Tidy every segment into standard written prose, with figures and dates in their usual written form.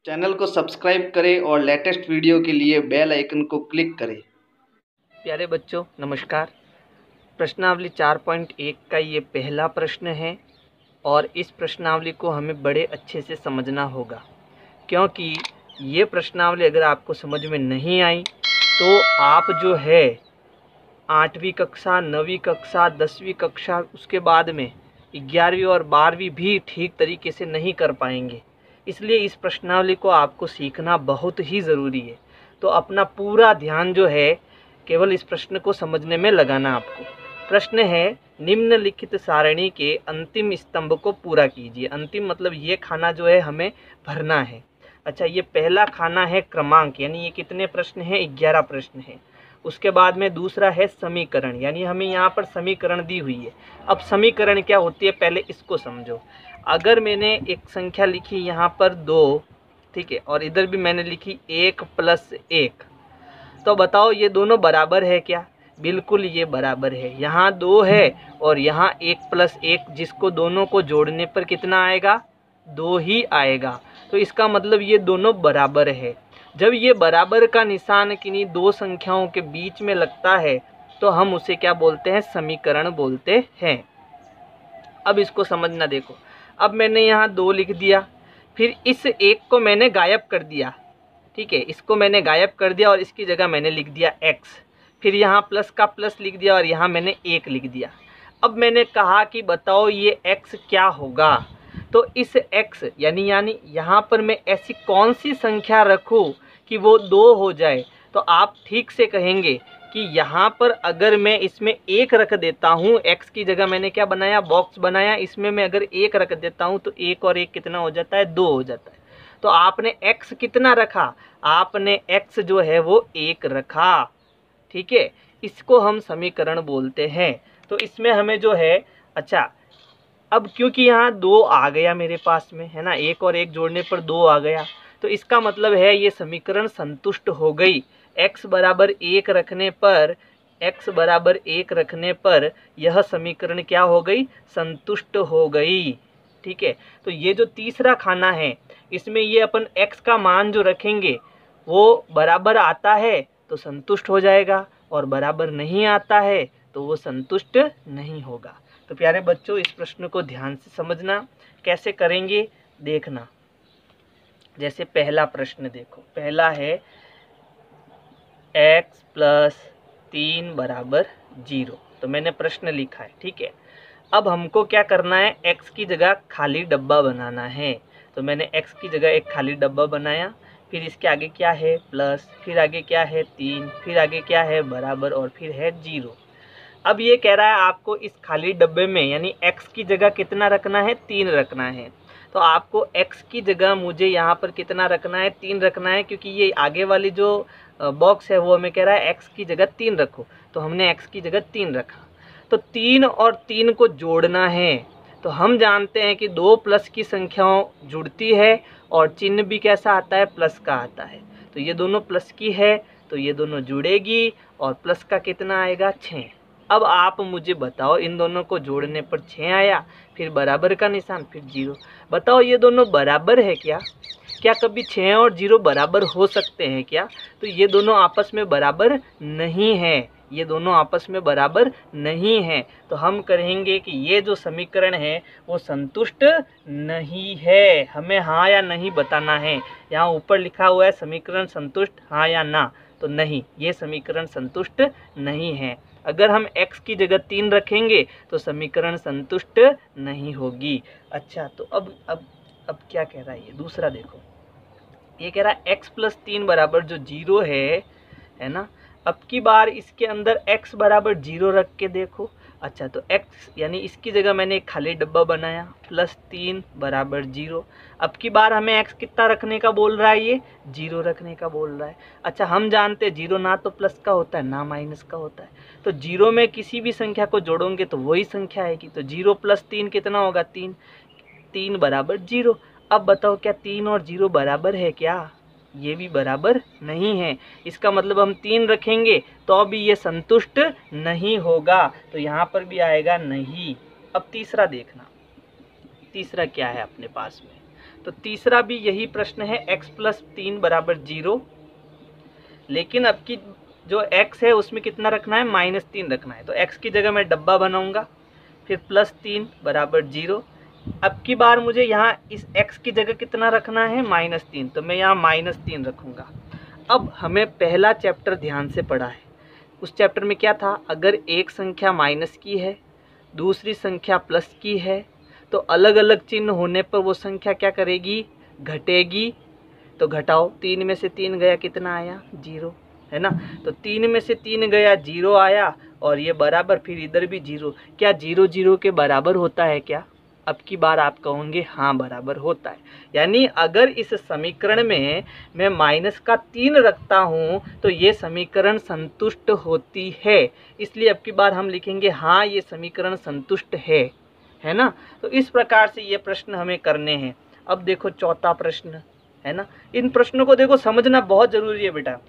Channel को subscribe करें और लेटेस्ट वीडियो के लिए बेल आइकन को क्लिक करें। प्यारे बच्चों नमस्कार। प्रश्नावली 4.1 का ये पहला प्रश्न है और इस प्रश्नावली को हमें बड़े अच्छे से समझना होगा, क्योंकि ये प्रश्नावली अगर आपको समझ में नहीं आई तो आप जो है 8वीं कक्षा, 9वीं कक्षा, 10वीं कक्षा, उसके बाद में 11वीं और 12वीं भी ठीक तरीके से नहीं कर पाएंगे। इसलिए इस प्रश्नावली को आपको सीखना बहुत ही ज़रूरी है। तो अपना पूरा ध्यान जो है केवल इस प्रश्न को समझने में लगाना आपको। प्रश्न है, निम्नलिखित सारणी के अंतिम स्तंभ को पूरा कीजिए। अंतिम मतलब ये खाना जो है हमें भरना है। अच्छा, ये पहला खाना है क्रमांक, यानी ये कितने प्रश्न हैं? 11 प्रश्न हैं। उसके बाद में दूसरा है समीकरण, यानी हमें यहाँ पर समीकरण दी हुई है। अब समीकरण क्या होती है पहले इसको समझो। अगर मैंने एक संख्या लिखी यहाँ पर 2, ठीक है, और इधर भी मैंने लिखी 1 + 1, तो बताओ ये दोनों बराबर है क्या? बिल्कुल ये बराबर है। यहाँ 2 है और यहाँ 1 + 1, जिसको दोनों को जोड़ने पर कितना आएगा? 2 ही आएगा। तो इसका मतलब ये दोनों बराबर है। जब ये बराबर का निशान किन्हीं दो संख्याओं के बीच में लगता है तो हम उसे क्या बोलते हैं? समीकरण बोलते हैं। अब इसको समझना देखो। अब मैंने यहाँ 2 लिख दिया, फिर इस 1 को मैंने गायब कर दिया, ठीक है, इसको मैंने गायब कर दिया और इसकी जगह मैंने लिख दिया x। फिर यहाँ प्लस का प्लस लिख दिया और यहाँ मैंने 1 लिख दिया। अब मैंने कहा कि बताओ ये x क्या होगा? तो इस x यानी यहाँ पर मैं ऐसी कौन सी संख्या रखूँ कि वो 2 हो जाए? तो आप ठीक से कहेंगे कि यहाँ पर अगर मैं इसमें 1 रख देता हूँ, x की जगह मैंने क्या बनाया? बॉक्स बनाया। इसमें मैं अगर 1 रख देता हूँ तो 1 और 1 कितना हो जाता है? 2 हो जाता है। तो आपने x कितना रखा? आपने x जो है वो 1 रखा, ठीक है। इसको हम समीकरण बोलते हैं। तो इसमें हमें जो है, अच्छा, अब क्योंकि यहाँ 2 आ गया मेरे पास में, है ना, 1 और 1 जोड़ने पर 2 आ गया, तो इसका मतलब है ये समीकरण संतुष्ट हो गई। x बराबर 1 रखने पर यह समीकरण क्या हो गई? संतुष्ट हो गई, ठीक है। तो ये जो तीसरा खाना है इसमें ये अपन x का मान जो रखेंगे वो बराबर आता है तो संतुष्ट हो जाएगा, और बराबर नहीं आता है तो वो संतुष्ट नहीं होगा। तो प्यारे बच्चों इस प्रश्न को ध्यान से समझना। कैसे करेंगे देखना। जैसे पहला प्रश्न देखो, पहला है x + 3 = 0। तो मैंने प्रश्न लिखा है, ठीक है। अब हमको क्या करना है? x की जगह खाली डब्बा बनाना है। तो मैंने x की जगह एक खाली डब्बा बनाया, फिर इसके आगे क्या है? प्लस, फिर आगे क्या है? 3, फिर आगे क्या है? बराबर, और फिर है 0। अब ये कह रहा है आपको इस खाली डब्बे में यानी x की जगह कितना रखना है? 3 रखना है। तो आपको x की जगह मुझे यहाँ पर कितना रखना है? 3 रखना है, क्योंकि ये आगे वाली जो बॉक्स है वो हमें कह रहा है x की जगह 3 रखो। तो हमने x की जगह 3 रखा। तो 3 और 3 को जोड़ना है। तो हम जानते हैं कि 2 प्लस की संख्याओं जुड़ती है और चिन्ह भी कैसा आता है? प्लस का आता है। तो ये दोनों प्लस की है तो ये दोनों जुड़ेगी और प्लस का कितना आएगा? 6। अब आप मुझे बताओ, इन दोनों को जोड़ने पर 6 आया, फिर बराबर का निशान, फिर 0। बताओ ये दोनों बराबर है क्या? क्या कभी 6 और 0 बराबर हो सकते हैं क्या? तो ये दोनों आपस में बराबर नहीं है, ये दोनों आपस में बराबर नहीं है। तो हम कहेंगे कि ये जो समीकरण है वो संतुष्ट नहीं है। हमें हाँ या नहीं बताना है। यहाँ ऊपर लिखा हुआ है समीकरण संतुष्ट, हाँ या ना। तो नहीं, ये समीकरण संतुष्ट नहीं है। अगर हम x की जगह 3 रखेंगे तो समीकरण संतुष्ट नहीं होगी। अच्छा, तो अब क्या कह रहा है ये? दूसरा देखो, ये कह रहा है x + 3 = जो 0 है ना। अब की बार इसके अंदर x = 0 रख के देखो। अच्छा, तो x यानी इसकी जगह मैंने एक खाली डब्बा बनाया, +3 = 0। अब की बार हमें x कितना रखने का बोल रहा है? ये 0 रखने का बोल रहा है। अच्छा, हम जानते हैं 0 ना तो प्लस का होता है ना माइनस का होता है। तो 0 में किसी भी संख्या को जोड़ोगे तो वही संख्या आएगी। तो 0 + 3 कितना होगा? 3। 3 = 0। अब बताओ क्या 3 और 0 बराबर है क्या? ये भी बराबर नहीं है। इसका मतलब हम 3 रखेंगे तो अभी ये संतुष्ट नहीं होगा, तो यहाँ पर भी आएगा नहीं। अब तीसरा देखना, तीसरा क्या है अपने पास में? तो तीसरा भी यही प्रश्न है, x प्लस 3 बराबर 0, लेकिन अब की जो x है उसमें कितना रखना है, -3 रखना है। तो x की जगह मैं डब्बा बनाऊंगा, फिर प्लस 3 बराबर 0। अब की बार मुझे यहाँ इस x की जगह कितना रखना है, -3, तो मैं यहाँ -3 रखूँगा। अब हमें पहला चैप्टर ध्यान से पढ़ा है। उस चैप्टर में क्या था, अगर एक संख्या माइनस की है, दूसरी संख्या प्लस की है, तो अलग अलग चिन्ह होने पर वो संख्या क्या करेगी, घटेगी। तो घटाओ, 3 में से 3 गया, कितना आया, 0, है ना। तो 3 में से 3 गया, 0 आया, और ये बराबर, फिर इधर भी 0। क्या 0 0 के बराबर होता है क्या? अब की बार आप कहोगे हाँ बराबर होता है। यानी अगर इस समीकरण में मैं -3 रखता हूँ तो ये समीकरण संतुष्ट होती है। इसलिए अब की बार हम लिखेंगे हाँ ये समीकरण संतुष्ट है ना। तो इस प्रकार से ये प्रश्न हमें करने हैं। अब देखो चौथा प्रश्न, है ना। इन प्रश्नों को देखो समझना बहुत ज़रूरी है बेटा।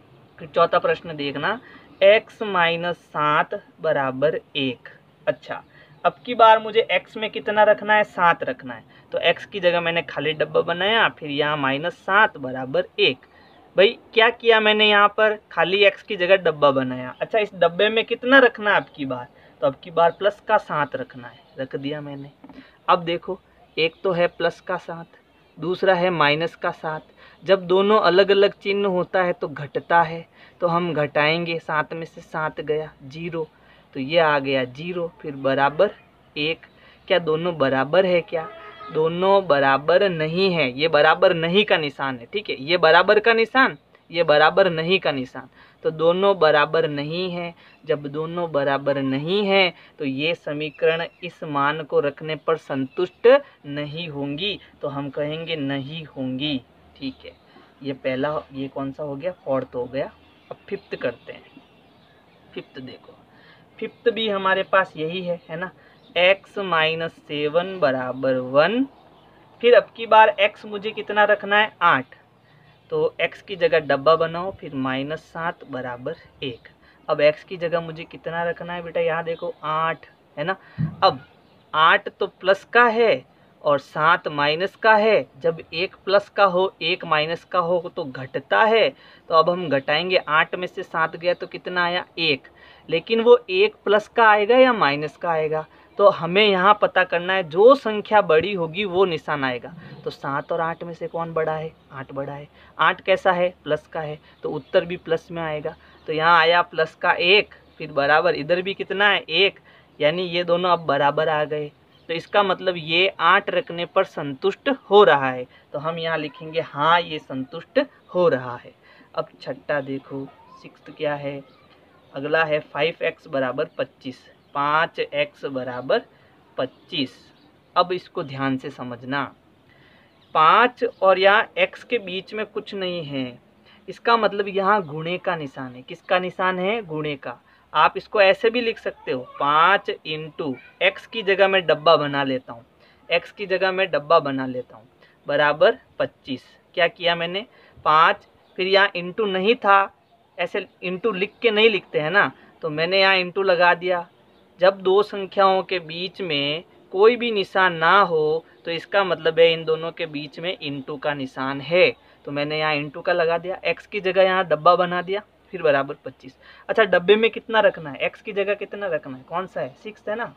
चौथा प्रश्न देखना, x - 7 बराबर 1। अच्छा, अब की बार मुझे x में कितना रखना है, 7 रखना है। तो x की जगह मैंने खाली डब्बा बनाया, फिर यहाँ -7 बराबर 1। भाई क्या किया मैंने, यहाँ पर खाली x की जगह डब्बा बनाया। अच्छा, इस डब्बे में कितना रखना है अब की बार, तो अब की बार प्लस का 7 रखना है, रख दिया मैंने। अब देखो, एक तो है प्लस का 7, दूसरा है माइनस का 7। जब दोनों अलग अलग चिन्ह होता है तो घटता है, तो हम घटाएंगे, 7 में से 7 गया, 0, तो ये आ गया 0, फिर बराबर 1। क्या दोनों बराबर है क्या? दोनों बराबर नहीं है, ये बराबर नहीं का निशान है, ठीक है। ये बराबर का निशान, ये बराबर नहीं का निशान, तो दोनों बराबर नहीं है। जब दोनों बराबर नहीं है तो ये समीकरण इस मान को रखने पर संतुष्ट नहीं होंगी, तो हम कहेंगे नहीं होंगी, ठीक है। ये पहला, ये कौन सा हो गया, फोर्थ हो गया। अब फिफ्थ करते हैं। फिफ्थ देखो, फिफ्थ भी हमारे पास यही है ना, x - 7 बराबर 1। फिर अब की बार x मुझे कितना रखना है, 8, तो x की जगह डब्बा बनाओ, फिर -7 बराबर 1। अब x की जगह मुझे कितना रखना है बेटा, यहाँ देखो 8, है ना। अब 8 तो प्लस का है और 7 माइनस का है। जब एक प्लस का हो एक माइनस का हो तो घटता है, तो अब हम घटाएंगे, 8 में से 7 गया तो कितना आया, 1। लेकिन वो 1 प्लस का आएगा या माइनस का आएगा, तो हमें यहाँ पता करना है, जो संख्या बड़ी होगी वो निशान आएगा। तो 7 और 8 में से कौन बड़ा है, 8 बड़ा है। 8 कैसा है, प्लस का है, तो उत्तर भी प्लस में आएगा। तो यहाँ आया प्लस का 1, फिर बराबर, इधर भी कितना है, 1, यानी ये दोनों अब बराबर आ गए। तो इसका मतलब ये 8 रखने पर संतुष्ट हो रहा है, तो हम यहाँ लिखेंगे हाँ ये संतुष्ट हो रहा है। अब छठा देखो, सिक्स्थ क्या है, अगला है 5x बराबर 25, 5x बराबर 25। अब इसको ध्यान से समझना, 5 और यहाँ x के बीच में कुछ नहीं है, इसका मतलब यहाँ गुणे का निशान है। किसका निशान है, गुणे का। आप इसको ऐसे भी लिख सकते हो, 5 इंटू x की जगह मैं डब्बा बना लेता हूँ, x की जगह मैं डब्बा बना लेता हूँ, बराबर 25। क्या किया मैंने, 5, फिर यहाँ इंटू नहीं था, ऐसे इंटू लिख के नहीं लिखते हैं ना, तो मैंने यहाँ इंटू लगा दिया। जब दो संख्याओं के बीच में कोई भी निशान ना हो तो इसका मतलब है इन दोनों के बीच में इंटू का निशान है, तो मैंने यहाँ इंटू का लगा दिया। x की जगह यहाँ डब्बा बना दिया, फिर बराबर 25। अच्छा, डब्बे में कितना रखना है, x की जगह कितना रखना है, कौन सा है, 6 है ना,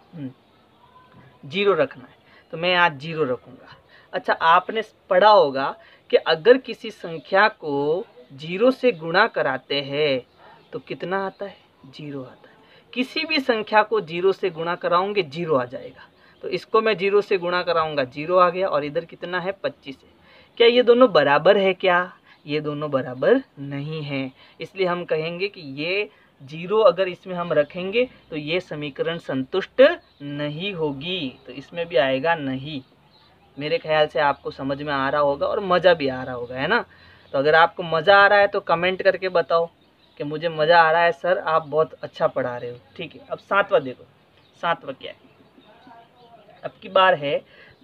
0 रखना है, तो मैं यहाँ 0 रखूँगा। अच्छा, आपने पढ़ा होगा कि अगर किसी संख्या को 0 से गुणा कराते हैं तो कितना आता है, 0 आता है। किसी भी संख्या को 0 से गुणा कराऊंगे 0 आ जाएगा, तो इसको मैं 0 से गुणा कराऊंगा, 0 आ गया, और इधर कितना है, 25 है। क्या ये दोनों बराबर है क्या, ये दोनों बराबर नहीं है, इसलिए हम कहेंगे कि ये 0 अगर इसमें हम रखेंगे तो ये समीकरण संतुष्ट नहीं होगी, तो इसमें भी आएगा नहीं। मेरे ख्याल से आपको समझ में आ रहा होगा और मज़ा भी आ रहा होगा, है ना। तो अगर आपको मज़ा आ रहा है तो कमेंट करके बताओ कि मुझे मज़ा आ रहा है सर, आप बहुत अच्छा पढ़ा रहे हो, ठीक है। अब 7वां देखो, 7वां क्या है, अब की बार है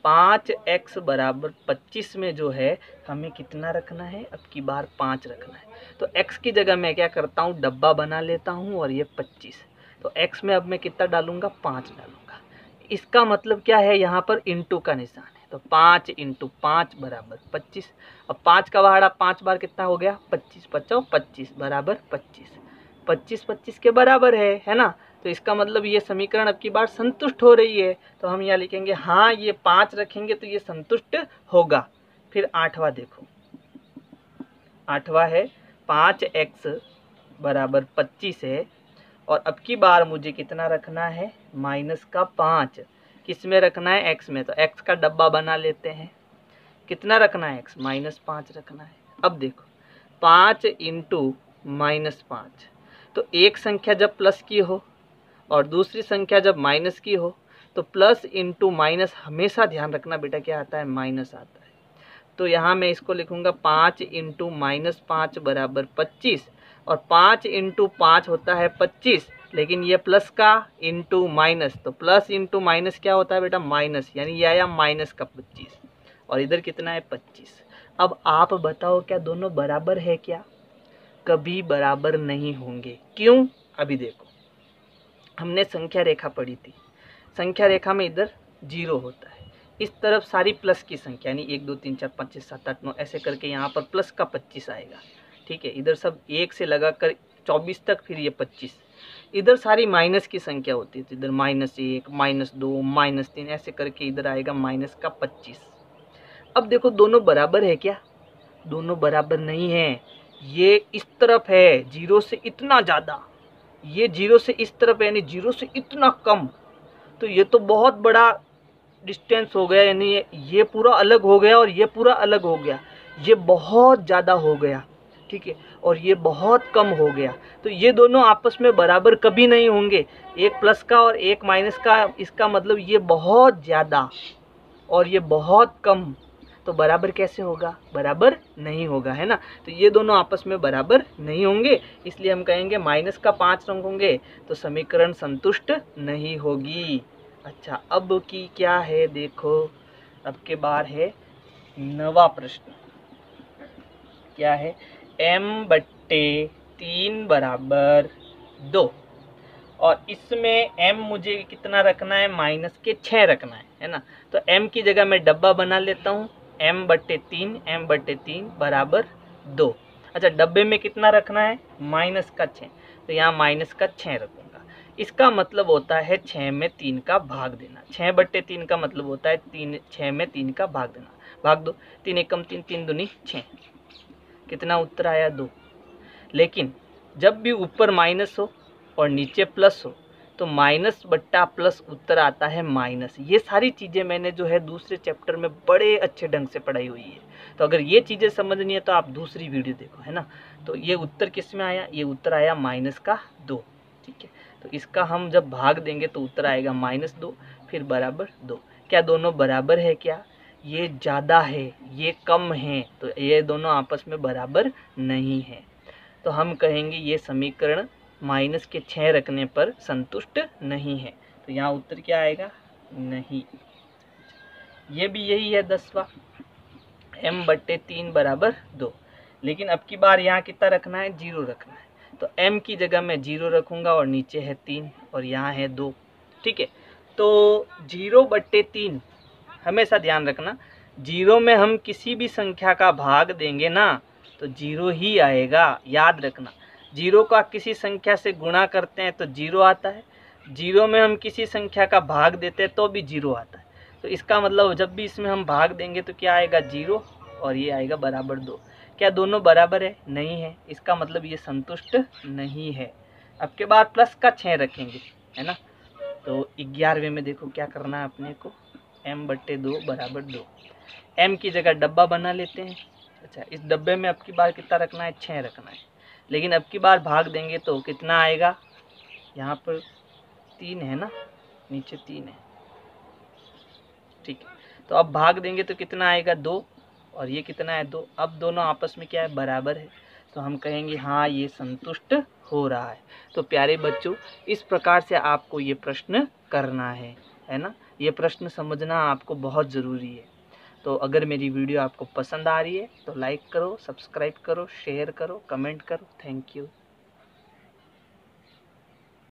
5x बराबर 25 में जो है हमें कितना रखना है, अब की बार 5 रखना है। तो x की जगह मैं क्या करता हूँ, डब्बा बना लेता हूँ, और ये 25, तो x में अब मैं कितना डालूंगा, 5 डालूंगा। इसका मतलब क्या है, यहाँ पर इंटू का निशान है, तो 5 × 5 बराबर 25। अब 5 का पहाड़ा 5 बार कितना हो गया, 25 पचाओ 25 बराबर 25। 25 25 के बराबर है ना। तो इसका मतलब ये समीकरण अब की बार संतुष्ट हो रही है। तो हम यहाँ लिखेंगे हाँ, ये 5 रखेंगे तो ये संतुष्ट होगा। फिर 8वां देखो, 8वां है 5x बराबर 25 है, और अब की बार मुझे कितना रखना है, -5। किस में रखना है, x में। तो x का डब्बा बना लेते हैं। कितना रखना है x, -5 रखना है। अब देखो 5 × -5, तो एक संख्या जब प्लस की हो और दूसरी संख्या जब माइनस की हो तो प्लस इंटू माइनस हमेशा ध्यान रखना बेटा क्या आता है, माइनस आता है। तो यहाँ मैं इसको लिखूंगा 5 × -5 बराबर 25, और 5 × 5 होता है 25, लेकिन ये प्लस का इंटू माइनस, तो प्लस इंटू माइनस क्या होता है बेटा, माइनस, यानी ये आया माइनस का 25, और इधर कितना है 25। अब आप बताओ क्या दोनों बराबर है क्या, कभी बराबर नहीं होंगे। क्यों, अभी देखो, हमने संख्या रेखा पढ़ी थी। संख्या रेखा में इधर 0 होता है, इस तरफ सारी प्लस की संख्या, यानी 1 2 3 4 5 6 7 8 9 ऐसे करके यहाँ पर प्लस का 25 आएगा। ठीक है, इधर सब 1 से लगाकर 24 तक, फिर ये 25। इधर सारी माइनस की संख्या होती है, तो इधर -1 -2 -3 ऐसे करके इधर आएगा माइनस का 25। अब देखो दोनों बराबर है क्या, दोनों बराबर नहीं है। ये इस तरफ है 0 से इतना ज़्यादा, ये 0 से इस तरफ है यानी 0 से इतना कम, तो ये तो बहुत बड़ा डिस्टेंस हो गया, यानी ये पूरा अलग हो गया और ये पूरा अलग हो गया। ये बहुत ज़्यादा हो गया, ठीक है, और ये बहुत कम हो गया। तो ये दोनों आपस में बराबर कभी नहीं होंगे, एक प्लस का और एक माइनस का, इसका मतलब ये बहुत ज़्यादा और ये बहुत कम, तो बराबर कैसे होगा, बराबर नहीं होगा, है ना। तो ये दोनों आपस में बराबर नहीं होंगे, इसलिए हम कहेंगे -5 अंक होंगे, तो समीकरण संतुष्ट नहीं होगी। अच्छा, अब की क्या है देखो, अब के बार है 9वां प्रश्न। क्या है, m/3 बराबर 2, और इसमें m मुझे कितना रखना है, -6 रखना है ना। तो m की जगह मैं डब्बा बना लेता हूँ, m/3 बराबर 2। अच्छा, डब्बे में कितना रखना है, -6, तो यहाँ -6 रखूँगा। इसका मतलब होता है 6 में 3 का भाग देना। 6/3 का मतलब होता है 6 में 3 का भाग देना। भाग दो, 3 एकम 3, 3 दूनी 6, कितना उत्तर आया, 2। लेकिन जब भी ऊपर माइनस हो और नीचे प्लस हो तो माइनस बट्टा प्लस उत्तर आता है माइनस। ये सारी चीज़ें मैंने जो है दूसरे चैप्टर में बड़े अच्छे ढंग से पढ़ाई हुई है, तो अगर ये चीज़ें समझनी है तो आप दूसरी वीडियो देखो, है ना। तो ये उत्तर किस में आया, ये उत्तर आया -2, ठीक है। तो इसका हम जब भाग देंगे तो उत्तर आएगा -2, फिर बराबर 2। क्या दोनों बराबर है क्या, ये ज़्यादा है ये कम है, तो ये दोनों आपस में बराबर नहीं है। तो हम कहेंगे ये समीकरण -6 रखने पर संतुष्ट नहीं है। तो यहाँ उत्तर क्या आएगा, नहीं। ये भी यही है 10वां, m/3 बराबर 2, लेकिन अब की बार यहाँ कितना रखना है, 0 रखना है। तो m की जगह मैं 0 रखूँगा और नीचे है 3 और यहाँ है 2, ठीक है। तो 0/3 हमेशा ध्यान रखना, 0 में हम किसी भी संख्या का भाग देंगे ना तो 0 ही आएगा, याद रखना। 0 का किसी संख्या से गुणा करते हैं तो 0 आता है, 0 में हम किसी संख्या का भाग देते हैं तो भी 0 आता है। तो इसका मतलब जब भी इसमें हम भाग देंगे तो क्या आएगा, 0, और ये आएगा बराबर 2। क्या दोनों बराबर है, नहीं है, इसका मतलब ये संतुष्ट नहीं है। अब के बाद प्लस का 6 रखेंगे, है ना। तो 11वें में देखो क्या करना है अपने को, m/2 बराबर 2। m की जगह डब्बा बना लेते हैं। अच्छा, इस डब्बे में अब की बार कितना रखना है, 6 रखना है, लेकिन अब की बार भाग देंगे तो कितना आएगा, यहाँ पर 3 है ना, नीचे 3 है, ठीक है। तो अब भाग देंगे तो कितना आएगा, 2, और ये कितना है, 2। अब दोनों आपस में क्या है, बराबर है, तो हम कहेंगे हाँ ये संतुष्ट हो रहा है। तो प्यारे बच्चों, इस प्रकार से आपको ये प्रश्न करना है ना। ये प्रश्न समझना आपको बहुत ज़रूरी है। तो अगर मेरी वीडियो आपको पसंद आ रही है तो लाइक करो, सब्सक्राइब करो, शेयर करो, कमेंट करो। Thank you.